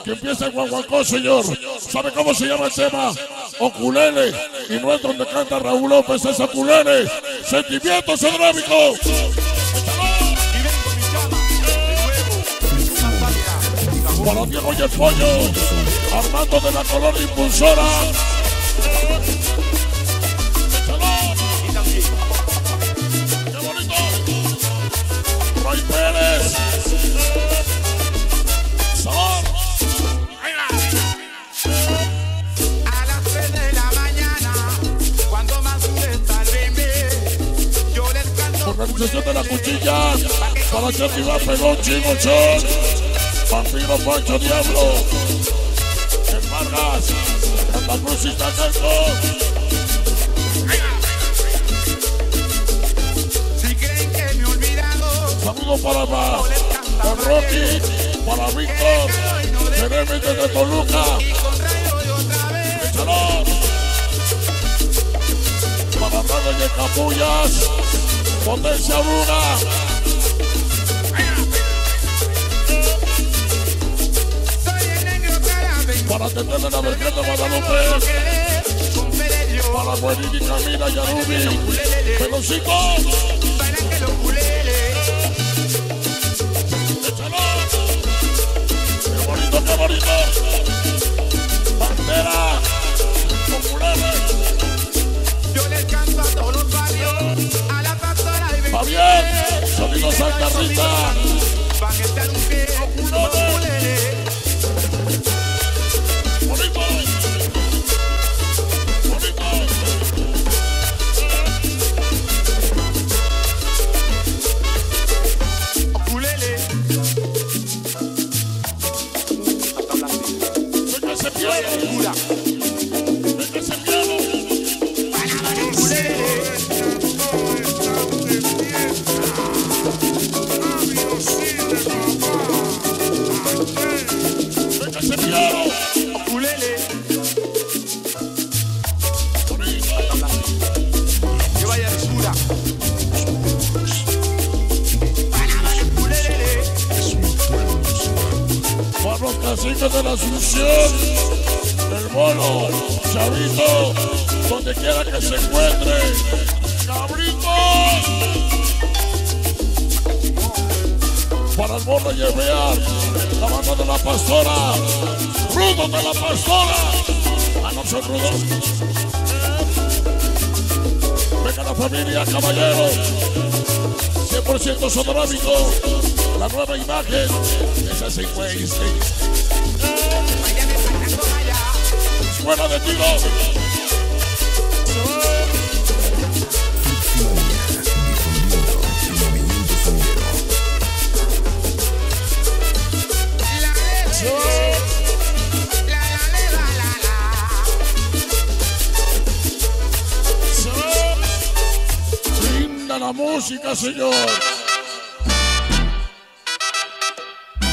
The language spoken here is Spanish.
que empieza el guaguancó, señor. ¿Sabe cómo se llama el tema? Oculele. Y no es donde canta Raúl López, es Oculele. Sentimientos Sodrámicos. Para Diego y el Pollo, Armando de la Color Impulsora. ¡Qué bonito! Roy Pérez. Sabor. A las 3 de la mañana, cuando más está el bebé, yo les canto. Organización de la Cuchilla, para Chati va Pegón, Chino Chon, Vampiro Pancho Diablo, en Vargas, Santa Cruz y Tacanco. Si creen que me he olvidado, Saludos para el Rocky, para Víctor, Jeremy desde Toluca. y con rayo de otra vez. ¡Échalo! Para Rado y el Capullas, Potencia Bruna. Soy el negro Carabe, Para atenderle la Virgen de Guadalupe, con Fidelio, para Buenini, Camila y Arubi, Pelocico, para que lo culele. échalo. ¡Qué bonito, qué bonito! Bandera, Oculele, Yo les canto a todos los barrios, a la pastora y Javier, Sonido Santa Rita, pa' que te anuncie, culele. bonito, bonito. Culele. Venga ese piano, venga ese piano. Venga ese piano. Culele. Bonito. Que vaya lisura. Culele. Para los caciques de la Asunción, el Mono, Chavito, donde quiera que se encuentre, ¡Cabrito! Para el Mono y el Bear, la banda de la Pastora, Rudos de la Pastora, a no ser rudos. Venga la familia, caballero, 100% sonorámico, la nueva imagen, esa es güey, sí. Escuela de tiro. Brinda la música, señor.